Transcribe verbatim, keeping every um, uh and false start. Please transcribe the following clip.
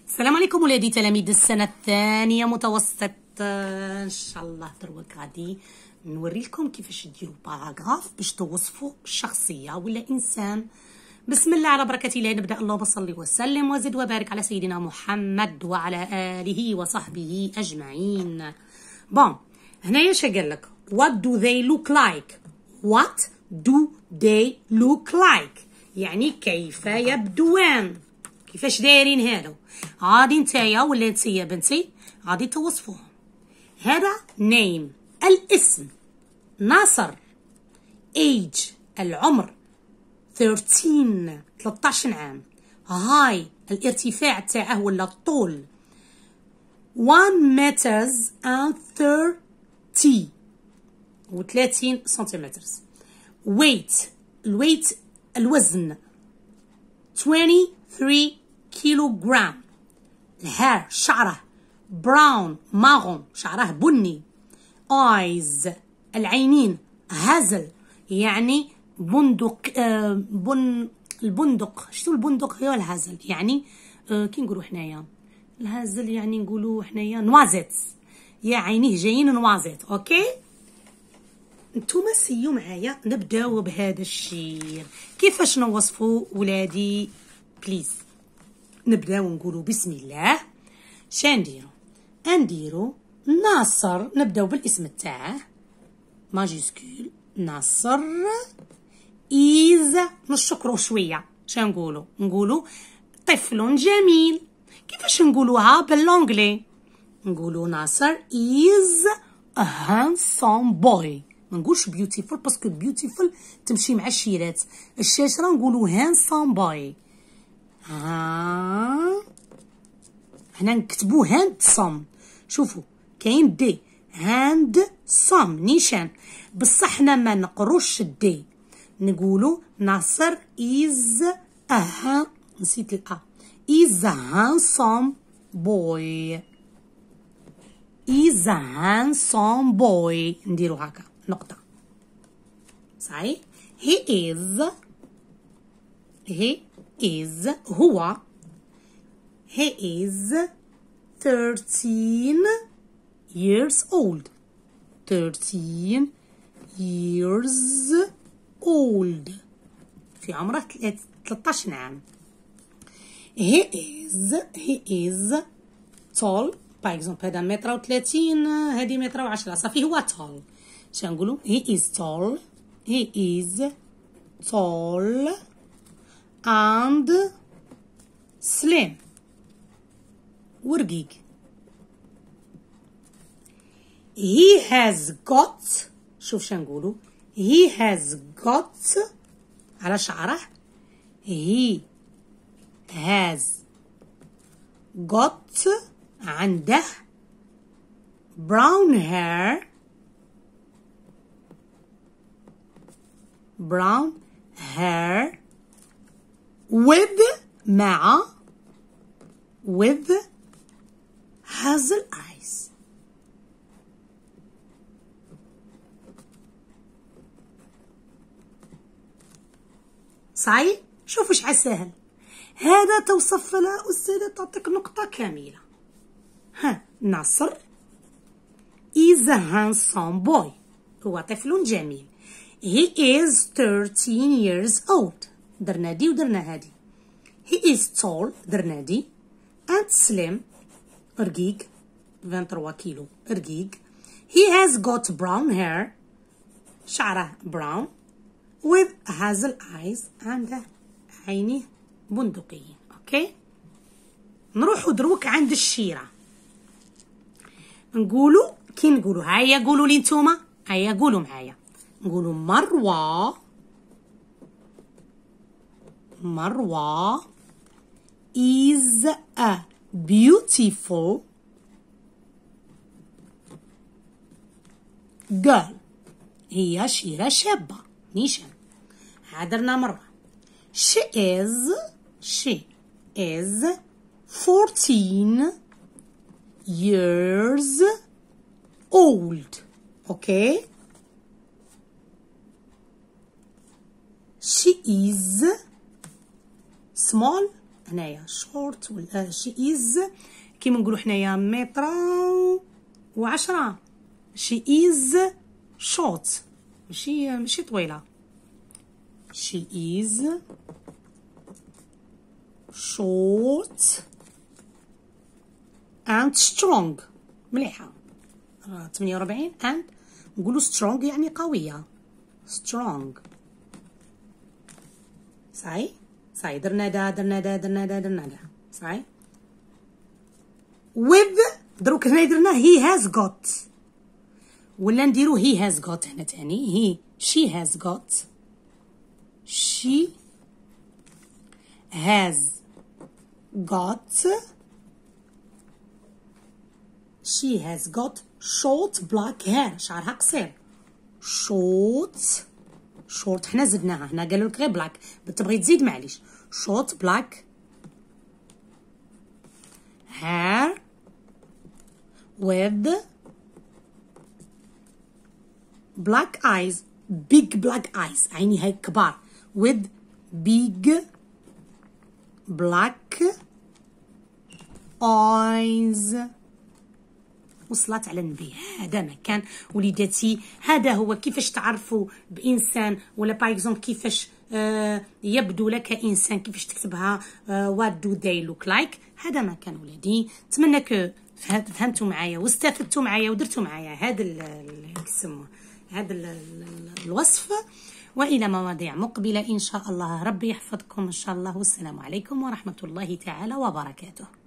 السلام عليكم ولادي تلاميذ السنة الثانية متوسط. ان شاء الله دروك غادي نوري لكم كيفاش ديروا باراغراف باش توصفوا شخصية ولا انسان. بسم الله على بركة الله نبدأ. اللهم صل وسلم وزد وبارك على سيدنا محمد وعلى آله وصحبه أجمعين. بون هنايا شا قال لك what do they look like. what do they look like يعني كيف يبدوان، كيفاش دايرين هادو. غادي نتايا ولا نتيا بنتي غادي توصفوهم. هذا نيم الاسم، ناصر age العمر ثلاثة عشر عام، هاي الارتفاع تاعه ولا الطول one meters and thirty وثلاثين سنتيمتر. weight الويت الوزن twenty-three كيلوغرام. الهار شعره براون ماغون شعره بني. eyes العينين هازل يعني بندق آه بن البندق. شتو البندق هو الهازل يعني آه كي نقولوا حنايا الهازل يعني نقولوا حنايا نوازيت، يا عينيه جايين نوازيت. اوكي نتوما سيو معايا نبداو بهذا الشيء. كيفاش نوصفوا ولادي بليز؟ نبداو نقولوا بسم الله. شانديرو نديرو ناصر، نبداو بالاسم تاعه ماجيسكول ناصر إيز نشكرو شويه. شنقولوا؟ نقولوا طفل جميل. كيفاش نقولوها باللونجلي؟ نقولوا ناصر إيز a handsome boy. ما نقولش بيوتيفول باسكو بيوتيفول تمشي مع الشيرات. الشاشره نقولوا هانسام باي. ها هنا نكتبوا هاند صم. شوفوا كاين دي هاند صم نيشان، بصح حنا ما نقروش الدي، نقولوا ناصر إز أها نسيت الأ إز هانسام بوي. إز هانسام بوي نديرو هكا نقطة. صحيح. he is he is هو he is thirteen years old. thirteen years old في عمره ثلاثة عشر عام. he is he is tall. باغ اكزومبل هذا متر وثلاثين، هذه متر وعشرة، صافي هو tall. شنقولوا؟ he is tall he is tall and slim ورقيق. he has got. شوف شنقولوا؟ he has got على شعره he has got عنده brown hair brown hair with مع with hazel eyes. صحيح. شوفوا اش عساهل هذا توصف لها أستاذة تعطيك نقطة كاملة. ها ناصر is a handsome boy هو طفل جميل. he is thirteen years old درنا دي ودرنا هادي. he is tall درنا دي and slim رقيق ثلاثة وعشرين كيلو رقيق. he has got brown hair شعره brown with hazel eyes عنده عينيه بندقيين. اوكي نروحوا دروك عند الشيرة. نقولوا كي نقولوا هيا قولوا لي نتوما هيا قولوا معايا. نقولوا مروة مروة is a beautiful girl. هي شيرة شابة نيشان. عادرنا مرة. she is she is fourteen years old. okay she is small هنايا شورت ولا شي إز كيما نقولو حنايا متر وعشرة. شي إز شورت ماشي ماشي طويلة. شي إز شورت and strong. مليحة. ثمانية وأربعين and نقولو strong يعني قوية. strong. صاي صاي درنا دا درنا دا درنا دا درنا دا صاي. with دروك هنا درنا he has got ولا نديرو he has got هنا تاني. he she has got she has got she has got short black hair. شعرها قصير. short short حنا زدناها هنا قالوا لك غير بلاك تبغي تزيد معليش. short black hair with black eyes. big black eyes عيني هاي كبار. with big black eyes. وصلت على النبي. هذا مكان وليداتي. هذا هو كيفاش تعرفوا بانسان ولا باغ اكزومبل كيفاش آه يبدو لك انسان كيفاش تكتبها وات دو ذي لوك لايك. هذا مكان ولادي. نتمنى كو فهمتوا معايا واستفدتوا معايا ودرتوا معايا هذا يسموه هذا الوصف. والى مواضيع مقبله ان شاء الله. ربي يحفظكم ان شاء الله. والسلام عليكم ورحمه الله تعالى وبركاته.